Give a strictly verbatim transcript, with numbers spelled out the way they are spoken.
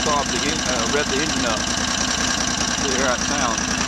starve the en- uh, rev the engine up to hear that sound.